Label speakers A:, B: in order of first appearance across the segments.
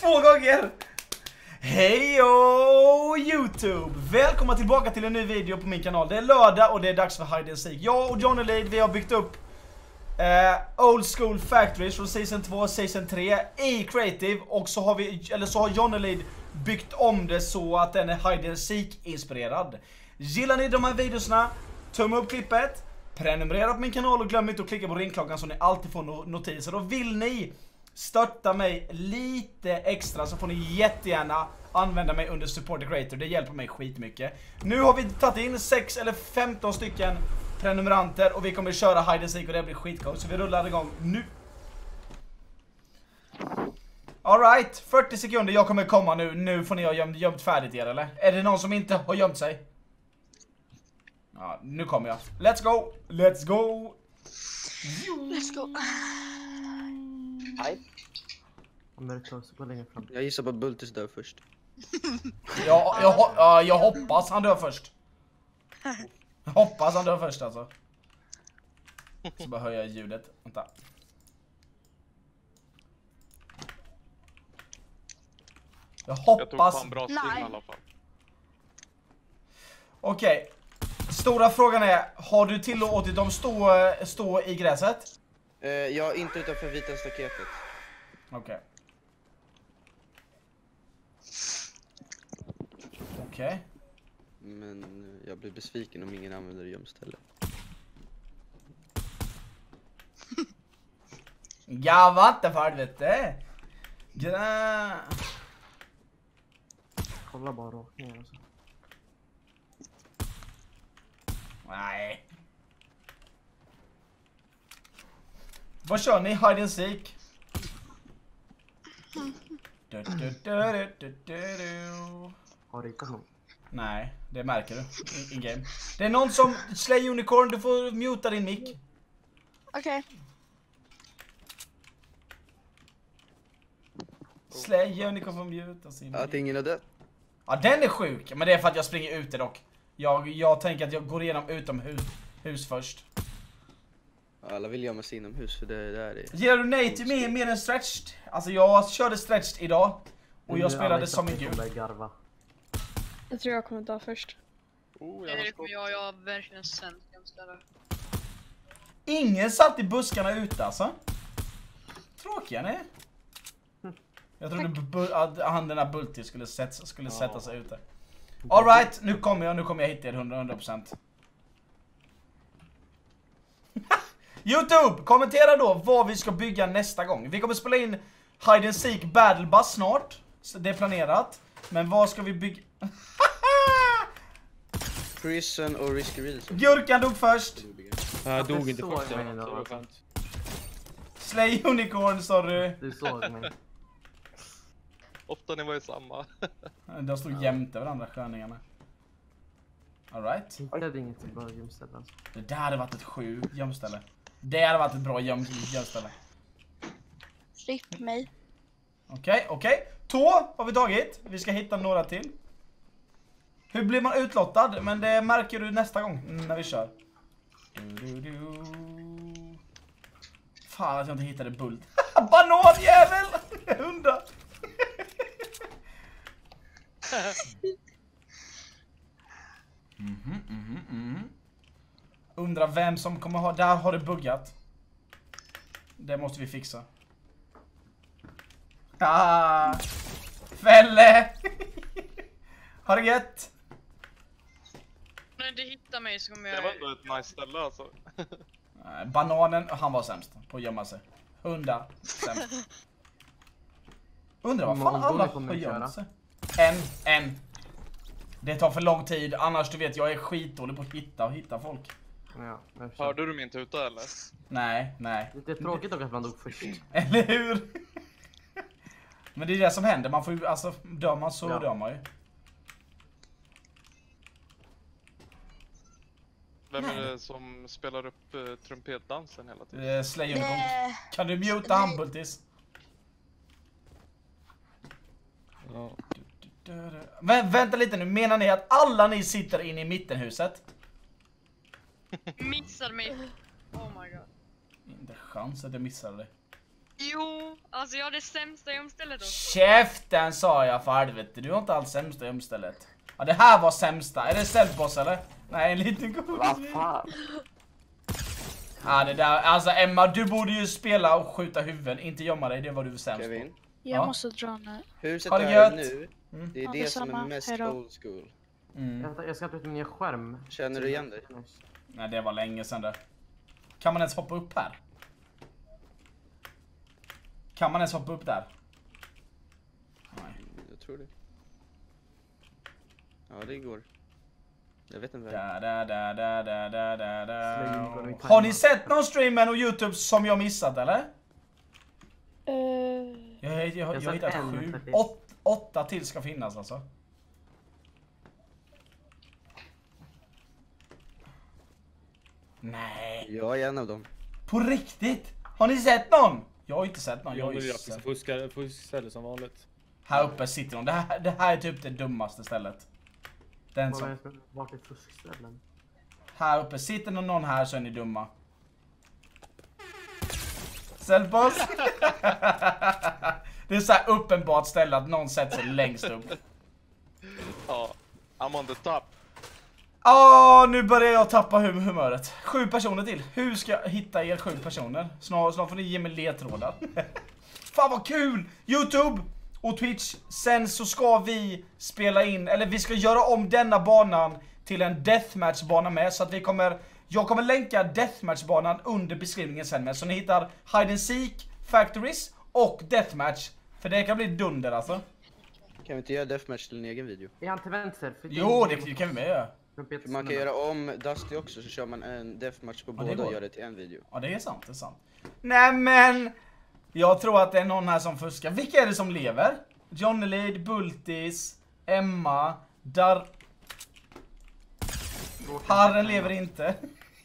A: 2 gånger! Hejo YouTube! Välkomna tillbaka till en ny video på min kanal. Det är lördag och det är dags för Hide and Seek. Jag och Johnny Lade, vi har byggt upp Old School Factories från Season 2, Season 3 i Creative. Och så har Johnny Lade byggt om det så att den är Hide and Seek inspirerad. Gillar ni de här videorna? Tumma upp klippet, prenumerera på min kanal och glöm inte att klicka på ringklockan så ni alltid får notiser. Och vill ni stötta mig lite extra så får ni jättegärna använda mig under Support the Creator. Det hjälper mig skitmycket. Nu har vi tagit in 6 eller 15 stycken prenumeranter och vi kommer köra Hide and Seek och det blir skitcoolt. Så vi rullar igång nu. Alright, 40 sekunder, jag kommer komma nu. Nu får ni ha gömt färdigt er, eller? Är det någon som inte har gömt sig? Ja, nu kommer jag. Let's go! Let's go!
B: Let's go!
C: Hej. Jag gissar på Bultis dör först.
A: Jag hoppas han dör först. Jag hoppas han dör först alltså. Så bara höja ljudet. Vänta. Jag hoppas.
D: Jag tog en bra sting i alla fall.
A: Okej. Stora frågan är, har du tillåtit dem stå i gräset?
C: Ja, inte utanför vita staketet.
A: Okej. Okej.
C: Men jag blir besviken om ingen använder gömställe.
A: Ja, vänta för helvete.
E: Kolla bara rakt ner alltså.
A: Nej. Vad kör ni? Hide and Seek?
E: Har du hittat någon?
A: Nej, det märker du. In game. Det är någon som Slay Unicorn, du får muta din mic.
B: Okej.
A: Slay Unicorn får muta sin
C: Att
A: mic.
C: ingen är dött.
A: Ja, den är sjuk, men det är för att jag springer ute dock. Jag tänker att jag går igenom utomhus först.
C: Alla vill gömma sig inomhus för det där är...
A: Ger du nej till mig mer än stretched? Alltså jag körde stretched idag. Och jag spelade som en gud.
B: Jag tror jag kommer dö först.
D: Jag
F: har verkligen sämst jämställare.
A: Ingen satt i buskarna ute alltså. Tråkiga ni. Jag trodde att han den här Bulti skulle sätta sig ute. Alright, nu kommer jag hitta er 100%. YouTube, kommentera då vad vi ska bygga nästa gång. Vi kommer spela in Hide and Seek Battle Bus snart. Så det är planerat. Men vad ska vi bygga?
C: Prison och Risky Reels.
A: Gurkan dog först.
D: Jag dog inte först. Det var skönt.
A: Slay Unicorn, sorry.
E: Du såg mig.
D: Ofta ni var ju samma.
A: De stod jämte varandra, sköningarna. Alright.
E: Det är inget bra gömställe alltså.
A: Det där hade varit ett gömställe. Det hade varit ett bra gömställe.
B: Slipp mig.
A: Okej. 2 har vi tagit. Vi ska hitta några till. Hur blir man utlottad? Men det märker du nästa gång när vi kör. Fan att jag inte hittade bult. Bananjävel! Hundra. Undrar vem som kommer ha... Där har det buggat. Det måste vi fixa. Fälle! Har det gett?
F: När du hittar mig så kommer
D: Det
F: jag...
D: var ändå ett nice ställe alltså.
A: Bananen, han var sämst på att gömma sig. 100 sämst. Undrar vad fan alla har gömt sig. En. Det tar för lång tid, annars du vet jag är skitdålig på att hitta folk.
E: Ja,
D: Hörde du min tuta eller?
A: Nej.
E: det är tråkigt dock att man dog först.
A: Eller hur? Men det är det som händer, man får ju, alltså dör man så dör man ju.
D: Vem är det som spelar upp trumpetdansen hela tiden?
A: Slay Unicorn. Kan du muta Bultis?
D: Ja.
A: Vänta lite nu, menar ni att alla ni sitter inne i mittenhuset?
F: Missade mig. Oh my god.
A: Inte chans att jag missade det.
F: Jo, alltså jag har det sämsta gömstället också.
A: Käften sa jag för helvete. Du har inte alls sämsta gömstället. Ja, det här var sämsta. Är det stealthboss eller? Nej, en liten god.
E: Vad fan?
A: Ja, det där. Alltså Emma, du borde ju spela och skjuta huvuden. Inte gömma dig, det var du sämst på.
C: Kevin,
B: Jag
A: Ja.
B: måste dra nu.
C: huset
A: Ha det
C: är
A: gött.
C: nu.
A: Mm.
C: Det är
B: Ja,
C: det som
B: detsamma.
C: är mest
B: Hejdå.
C: old school.
E: Jag ska ta ut min nya skärm.
C: Känner du igen dig?
A: Nej, det var länge sedan det. Kan man ens hoppa upp här? Kan man ens hoppa upp där? Nej.
C: Jag tror det. Ja, det går. Jag vet inte.
A: Har ni sett någon streamen och YouTube som jag missat eller? Jag har
E: sett
A: hittat
E: en,
A: 7.
E: faktiskt.
A: 8 till ska finnas alltså. Nej.
C: Jag är en av dem.
A: På riktigt? Har ni sett någon? Jag har inte sett någon. Jag har
G: Jag
A: ju
G: vill
A: sett.
G: fuskställe som vanligt.
A: Här uppe sitter de. Det här är typ det dummaste stället. Den som.
E: Vart är fuskställen?
A: Här uppe. Sitter någon här så är ni dumma. Selfboss. Det är så här uppenbart ställe att någon sätter sig längst upp.
D: Ja, I'm on the top.
A: Nu börjar jag tappa humöret. 7 personer till. Hur ska jag hitta er 7 personer? Snart får ni ge mig ledtrådar. Fan vad kul! YouTube och Twitch. Sen så ska vi spela in, eller vi ska göra om denna banan till en deathmatch-bana med. Så att jag kommer länka deathmatch-banan under beskrivningen sen med. Så ni hittar Hide and Seek, Factories och Deathmatch. För det kan bli dunder alltså.
C: Kan vi inte göra deathmatch till en egen video?
E: Är han till vänster? För
A: Jo, det kan vi med göra.
C: För man kan göra om Dusty också, så kör man en deathmatch på
A: det
C: båda
A: går.
C: och gör det till en video.
A: Ja, det är sant, det är sant. Nej men, jag tror att det är någon här som fuskar. Vilka är det som lever? Johnny, Bultis, Emma, Harren lever inte.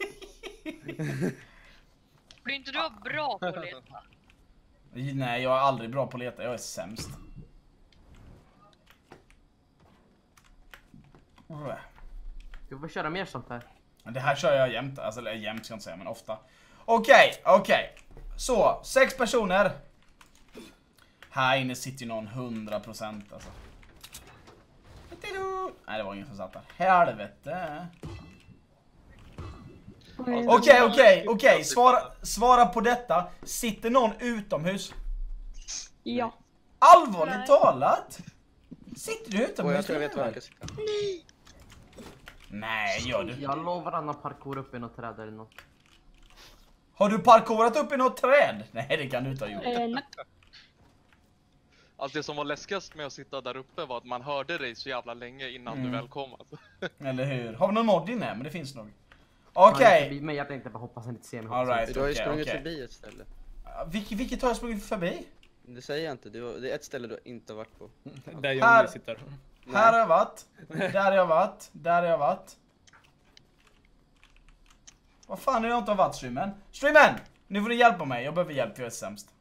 F: Blir inte du bra på att leta?
A: Nej, jag är aldrig bra på att leta, jag är sämst.
E: Du får köra mer sånt här.
A: Det här kör jag jämt, alltså eller jämt ska jag inte säga, men ofta. Okej. Så, 6 personer. Här inne sitter ju någon 100% alltså. Nej, det var ingen som satt där. Helvete. Okej. Svara på detta. Sitter någon utomhus?
B: Ja.
A: Allvarligt talat? Sitter du utomhus?
C: Och jag tror jag vet var jag kan sitta.
A: Nej, gör du?
E: Jag lovar att han parkour upp i något träd eller något.
A: Har du parkourat upp i något träd? Nej, det kan du inte ha gjort.
B: Nej.
D: Allt det som var läskigast med att sitta där uppe var att man hörde dig så jävla länge innan du väl kom alltså.
A: Eller hur? Har vi någon mod inne? Men det finns nog.
E: Han är
A: Okej.
E: förbi mig, jag tänkte bara hoppas han inte ser mig.
A: All right.
C: Du har ju
A: Okej,
C: sprungit
A: okej.
C: förbi ett ställe.
A: Vilket har jag sprungit förbi?
C: Det säger jag inte, det är ett ställe du inte har varit på.
G: Där
A: Här-
G: jag sitter.
A: Här har jag varit. Där har jag varit. Där har jag varit. Vad fan är jag inte har varit, streamen? Streamen! Nu får ni hjälpa mig. Jag behöver hjälp, jag är sämst.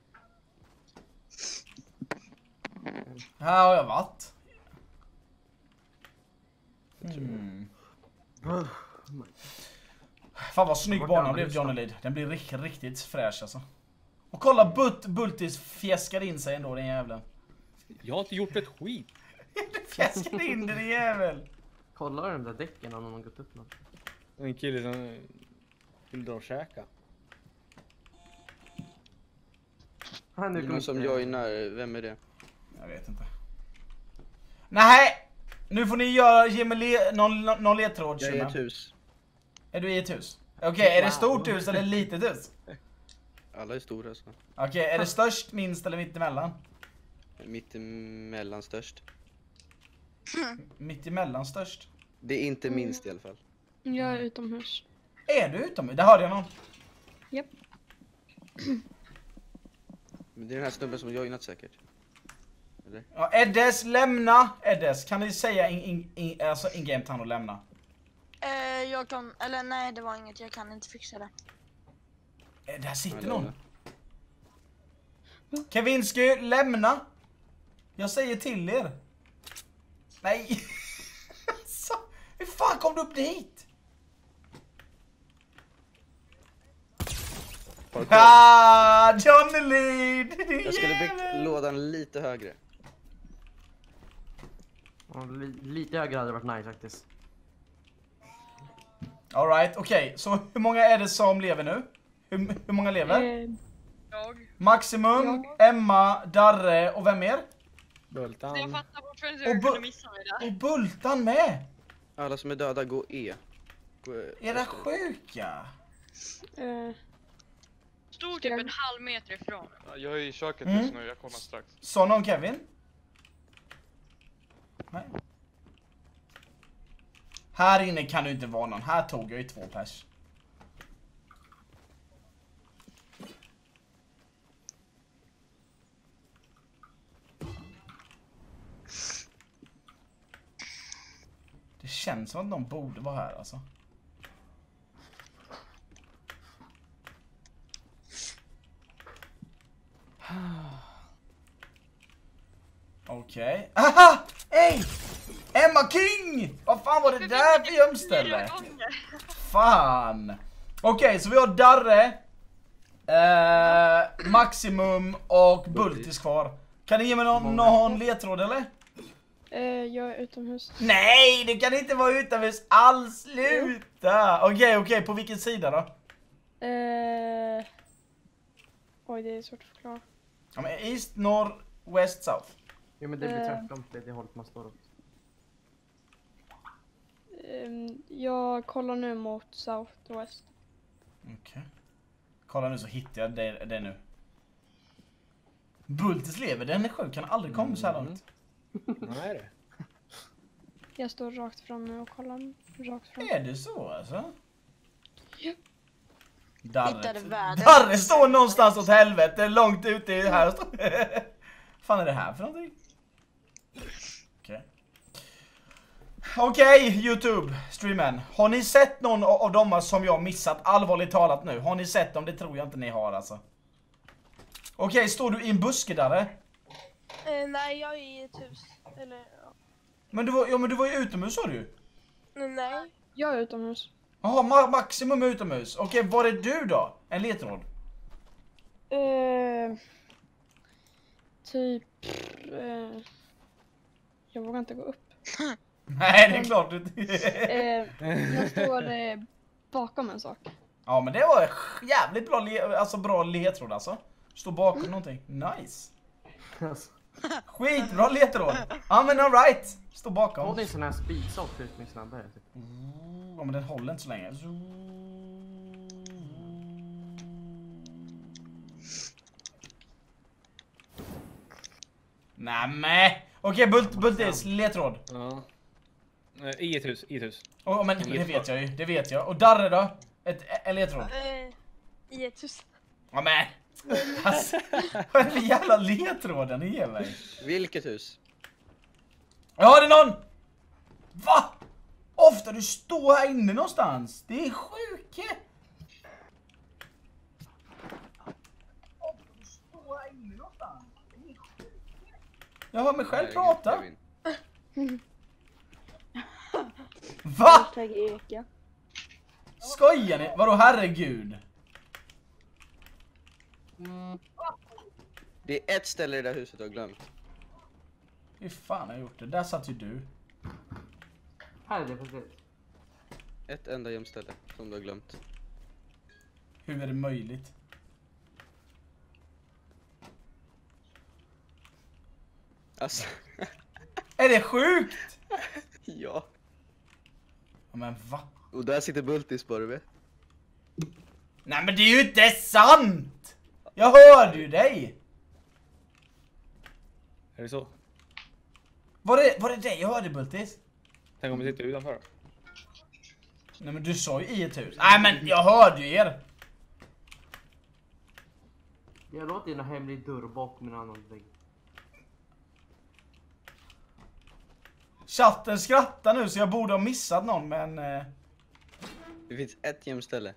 A: Här har jag varit. Fan vad snygg banan blev, Johnny Lead. Den blir riktigt fräsch alltså. Och kolla, Bultis fjäskar in sig ändå, den jäveln.
G: Jag har inte gjort ett skit.
A: Du fjäskar in den jävel.
E: Kolla de där däcken om någon har gått upp något.
G: En kille som vill dra och käka.
E: Nu
C: Det är
E: kommer
C: någon som
E: inte-
C: joinar, vem är det?
A: Jag vet inte. Nej! Nu får ni ge mig någon ledtråd.
C: Jag är i
A: Shimon.
C: ett hus.
A: Är du i ett hus? Okej, är det stort hus eller litet hus?
C: Alla är stora så.
A: Okej, är det störst, minst eller mittemellan?
C: Mitt emellan störst.
A: Mittemellan störst.
C: Det är inte minst i alla fall.
B: Jag är utomhus.
A: Är du utomhus? Där hörde jag någon.
B: Japp.
C: Men det är den här snubben som joinat säkert. Eller?
A: Ja, Eddes, lämna! Eddes, kan ni säga alltså in-game till han att lämna?
B: Jag kan, eller nej det var inget, jag kan inte fixa det.
A: Där sitter
C: Eller-
A: någon. Kevinsky, lämna! Jag säger till er. Nej! Så, hur fan kom du upp dit? Ah, Johnny Lead!
C: Jag skulle byggt lådan lite högre.
E: Ja, lite högre hade varit nice faktiskt.
A: Alright, okej. Så hur många är det som lever nu? Hur många lever?
F: Jag.
A: Maximum, Emma, Darre och vem mer?
F: Jag
G: Bultan.
F: fattar fortfarande
A: Och
F: hur du kunde missa mig där.
A: Och Bultan med!
C: Alla som är döda, gå E.
A: Är det sjuka?
F: Stod typ en halv meter ifrån.
D: Ja, jag är i köket
A: Mm.
D: just nu, jag kommer strax.
A: Sa någon Kevin? Nej. Här inne kan du inte vara någon. Här tog jag ju 2 pers. Det känns som att någon borde vara här alltså. Okej. Aha! Ey! Emma King! Vad fan var det där för gömställe? Fan! Okej, så vi har Darre, Maximum och Bultis kvar. Kan ni ge mig någon ledtråd eller?
H: Jag är utomhus.
A: Nej, det kan inte vara utomhus alls. Sluta! Okej, på vilken sida då?
H: Oj, det är svårt att förklara.
A: Ja, men East, North, West, South.
E: Jo men det blir tvärtom, det hållet man står åt.
H: Jag kollar nu mot South och West.
A: Okej. Kolla nu så hittar jag det nu. Bultis lever, den är sjuk, kan aldrig komma så här långt.
G: Nej det.
H: Jag står rakt fram nu och kollar rakt fram.
A: Är det så alltså?
H: Ja.
B: Hittade världen.
A: Darre står någonstans åt helvete, långt ute i här. Fan är det här för någonting? Okej, YouTube, streamen. Har ni sett någon av dem som jag missat? Allvarligt talat nu. Har ni sett dem? Det tror jag inte ni har alltså. Okej, står du i en buske där?
I: Nej, jag är i ett hus. Eller, ja.
A: Men du var ju utomhus, sa du?
I: Nej.
H: Jag är utomhus.
A: Jaha, Maximum är utomhus. Okej, var är du då? En ledtråd.
H: Typ... jag vågar inte gå upp.
A: Nej, det är klart du
H: Jag står bakom en sak.
A: Ja, men det var jävligt bra ledtråd alltså. Står bakom någonting. Nice. Skitbra ledtråd. Ja, men all right. Står bakom.
E: Har ni en sån här speedsock för ut med snabbare? Typ.
A: Ja, men den håller inte så länge. Nämen. Okej, Bultis, ledtråd.
G: Ja. I ett hus.
A: Men det vet jag ju, det vet jag. Och Darre då? En ledtråd.
I: I ett hus.
A: Ja, men. Alltså, vad är det för jävla ledtråden ni ger mig?
C: Vilket hus?
A: Ja, det är någon! Va? Ofta du står här inne någonstans. Det är sjukt. Jag hör mig själv prata. Va? Skojar ni? Vadå herregud?
C: Det är ett ställe i det där huset jag har glömt.
A: Hur fan har jag gjort det? Där satt ju du.
E: Här är det precis.
C: Ett enda gömställe som du har glömt.
A: Hur är det möjligt?
C: Alltså.
A: Är det sjukt?
C: Ja.
A: Ja, men va?
C: Och där sitter Bultis på det.
A: Nej, men det är ju inte sant! Jag hörde ju dig!
G: Är det så?
A: Var det dig jag hörde, Bultis?
G: Tänk om vi sitter utanför.
A: Nej, men du sa ju i ett hus. Nej, men jag hörde ju er.
E: Jag låter ju en hemlig dörr bakom en annan vägg.
A: Chatten skrattar nu så jag borde ha missat någon, men...
C: Det finns ett gömställe.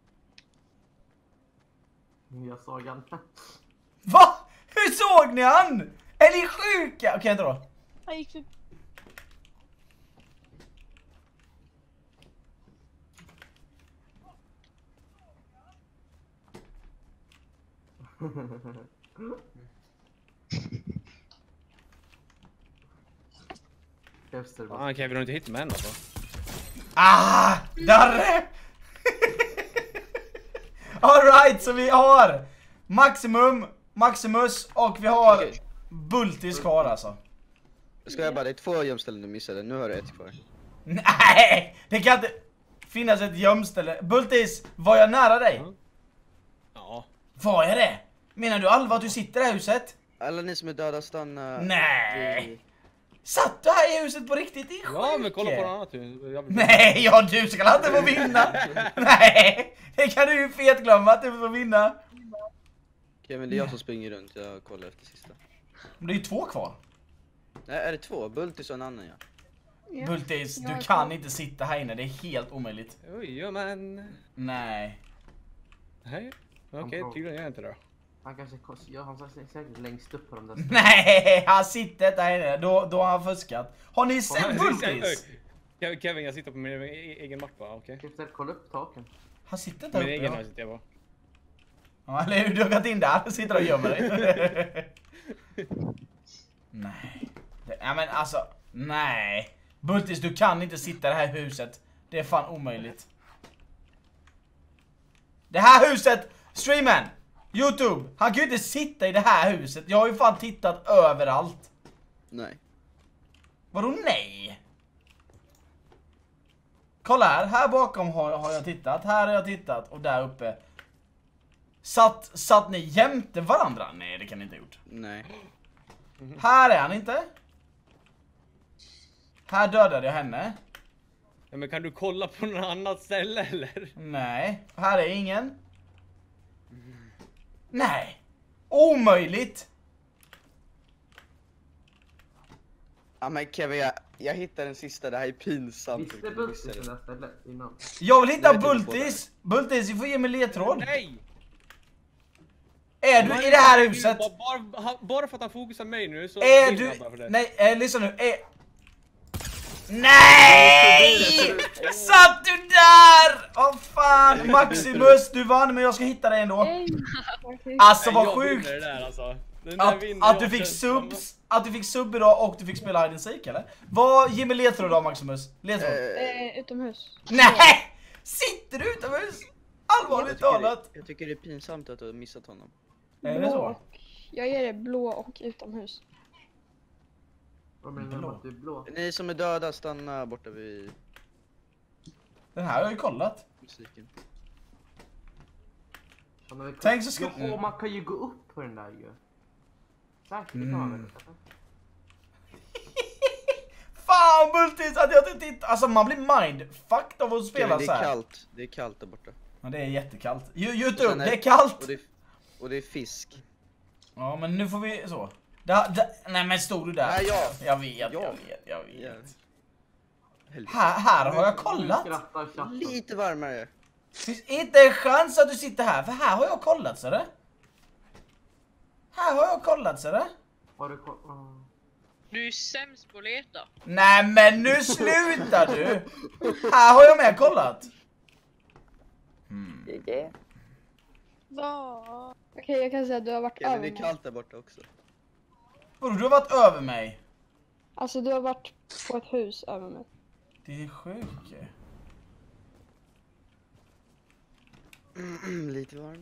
E: Jag såg han.
A: Va? Hur såg ni han? Är ni sjuka? Okej, inte då.
I: Han gick för...
G: Ah, Kevin har inte hittat mig än alltså.
A: Ah! Darre! Alright, så vi har Maximus och vi har
C: Okej.
A: Bultis kvar alltså.
C: Ska jag bara, det är 2 gömställen du missade, nu har du 1 kvar.
A: Nej! Det kan inte finnas ett gömställe. Bultis, var jag nära dig?
G: Ja.
A: Var jag det? Menar du allvar att du sitter i det här huset?
C: Alla ni som är döda, stanna.
A: Nej! Satt du här i huset på riktigt? Det är
G: Ja, men
A: sjukt.
G: kolla på något annat hus.
A: Nej, ja du ska inte få vinna. Nej, det kan du ju fet glömma att du får vinna.
C: Kevin, det är jag som springer runt, jag kollar efter sista.
A: Men det är ju 2 kvar.
C: Nej, är det 2? Bultis och en annan, ja.
H: Ja.
A: Bultis,
H: Jag
A: du
H: är
A: kan
H: kvar.
A: inte sitta här inne, det är helt omöjligt.
G: Oj, ja men...
A: Nej.
G: Nej. Okej, tydligen gör jag inte det.
E: Han kanske han säkert längst upp på de där.
A: Nej, han sitter där inne, då har han fuskat. Har ni sett Bultis?
G: Kevin, jag sitter på min egen mapp va? Okej.
E: Ska jag kolla upp taken?
A: Han sitter där
G: Min
A: uppe.
G: egen
A: Ja.
G: här sitter jag på.
A: Ja, eller hur? Du har gått in där och sitter och gömmer dig. Nej. Ja men alltså, nej. Bultis, du kan inte sitta i det här huset. Det är fan omöjligt. Det här huset, streamen, YouTube, han kan ju inte sitta i det här huset. Jag har ju fan tittat överallt.
C: Nej.
A: Vadå nej? Kolla här bakom har jag tittat. Här har jag tittat och där uppe. Satt ni jämte varandra? Nej, det kan ni inte ha gjort.
C: Nej.
A: Här är han inte. Här dödade jag henne.
G: Ja, men kan du kolla på något annat ställe eller?
A: Nej, här är ingen. Nej. Omöjligt.
C: Ja men Kevin, jag hittade den sista, det här är pinsamt.
E: Visste Bultis det där stället innan?
A: Jag vill hitta
C: Nej, det är på
A: Bultis. Bultis, du får ge mig ledtråd.
G: Nej!
A: Är du i det här huset?
G: Bara för att han fokuserar mig nu så...
A: Är
G: vinner
A: du...
G: han bara för det.
A: Nej, lyssna nu. Nej! Satt du där? Åh fan, Maximus, du vann men jag ska hitta dig ändå.
H: Nej. Okej.
A: Alltså
G: Nej,
A: vad
G: jag
A: sjukt.
G: vinner det där, alltså. Den där vinner
A: Att du
G: jag
A: fick
G: sen.
A: subs, att du fick sub idag och du fick spela hide and seek eller? Ge mig ledtråd då Maximus. Ledtråd.
H: Utomhus.
A: Nej! Sitter du utomhus? Allvarligt talat.
C: Jag tycker det är pinsamt att du har missat honom.
A: Är det
H: Blå
A: så?
H: och... Jag ger det blå och utomhus.
E: Vad menar du med att du är blå?
C: Ni som är döda, stanna borta vid
A: Den här har jag ju kollat.
C: musiken.
E: Ja, men
A: Tänk så ska...
E: Jo, man kan ju gå upp på den där ju. Säkert, det kan man väl.
A: Fan Bultis att jag inte tittar. Alltså man blir mindfucked av att spela
C: Kevin, det
A: så
C: är
A: här.
C: kallt. Det är kallt där borta.
A: Ja, det är jättekallt.
C: Och
A: YouTube,
C: sen
A: det är kallt.
C: Och det är fisk.
A: Ja, men nu får vi så. Nej men stod du där?
C: Nej, ja.
A: Jag vet.
C: Ja. Helvete.
A: Här har jag kollat.
E: Skrattar chatten.
C: Lite varmare.
A: Finns inte en chans att du sitter här, för här har jag kollat så det. Här har jag kollat så det.
E: Har du
F: Du är ju sämst på att leta.
A: Nej men nu slutar du. Här har jag med kollat.
H: Vad? Okej, jag kan säga att du har varit
C: Kevin,
H: över
C: det är
H: mig.
C: kallt där borta också.
A: Vadå, du har varit över mig?
H: Alltså du har varit på ett hus över mig.
A: Det är sjukt.
C: Lite varmt.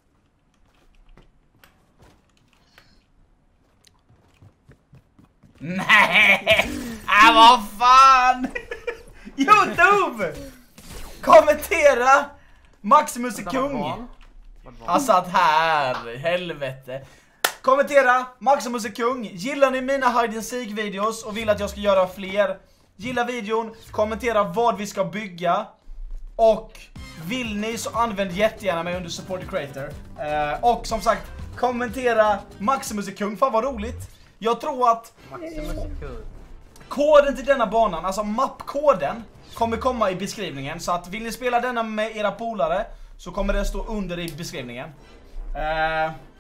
A: Nej! Vad fan! YouTube! Kommentera! Maximus är kung! Han satt här, helvete. Kommentera, Maximus är kung. Gillar ni mina hide and seek videos och vill att jag ska göra fler? Gilla videon, kommentera vad vi ska bygga. Och vill ni så använd jättegärna mig under support the creator. Och som sagt, kommentera Maximus är kung, fan vad roligt. Jag tror att koden till denna banan, alltså mappkoden, kommer komma i beskrivningen. Så att vill ni spela denna med era polare så kommer det stå under i beskrivningen.